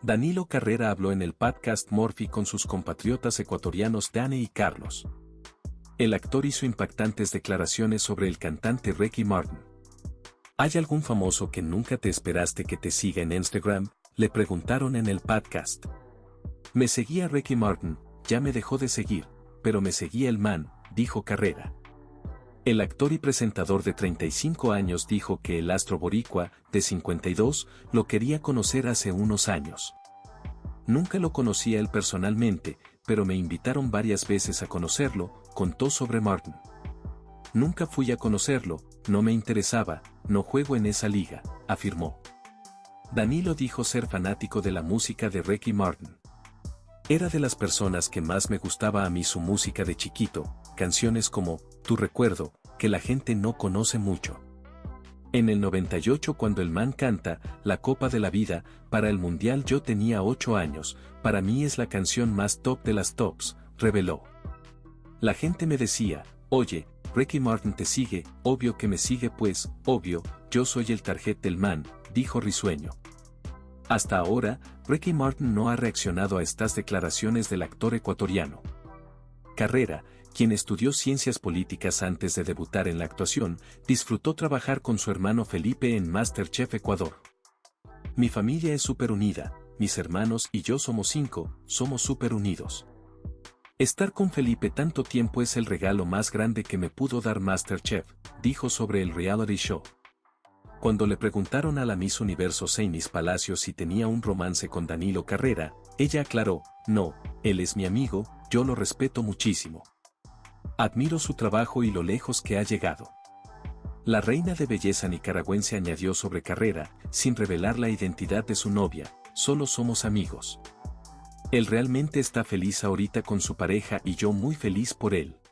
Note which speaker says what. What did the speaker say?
Speaker 1: Danilo Carrera habló en el podcast Morphy con sus compatriotas ecuatorianos Dane y Carlos. El actor hizo impactantes declaraciones sobre el cantante Ricky Martin. ¿Hay algún famoso que nunca te esperaste que te siga en Instagram?, le preguntaron en el podcast. Me seguía Ricky Martin, ya me dejó de seguir, pero me seguía el man, dijo Carrera. El actor y presentador de 35 años dijo que el astro boricua, de 52, lo quería conocer hace unos años. Nunca lo conocía él personalmente, pero me invitaron varias veces a conocerlo, contó sobre Martin. Nunca fui a conocerlo, no me interesaba, no juego en esa liga, afirmó. Danilo dijo ser fanático de la música de Ricky Martin. Era de las personas que más me gustaba a mí su música de chiquito, canciones como Tu recuerdo, que la gente no conoce mucho. En el 98 cuando el man canta La Copa de la Vida, para el Mundial yo tenía 8 años, para mí es la canción más top de las tops, reveló. La gente me decía, oye, Ricky Martin te sigue, obvio que me sigue pues, obvio, yo soy el target del man, dijo risueño. Hasta ahora, Ricky Martin no ha reaccionado a estas declaraciones del actor ecuatoriano. Carrera, quien estudió ciencias políticas antes de debutar en la actuación, disfrutó trabajar con su hermano Felipe en MasterChef Ecuador. Mi familia es súper unida, mis hermanos y yo somos 5, somos súper unidos. Estar con Felipe tanto tiempo es el regalo más grande que me pudo dar MasterChef, dijo sobre el reality show. Cuando le preguntaron a la Miss Universo Seinis Palacios si tenía un romance con Danilo Carrera, ella aclaró, no, él es mi amigo, yo lo respeto muchísimo. Admiro su trabajo y lo lejos que ha llegado. La reina de belleza nicaragüense añadió sobre Carrera, sin revelar la identidad de su novia, solo somos amigos. Él realmente está feliz ahorita con su pareja y yo muy feliz por él.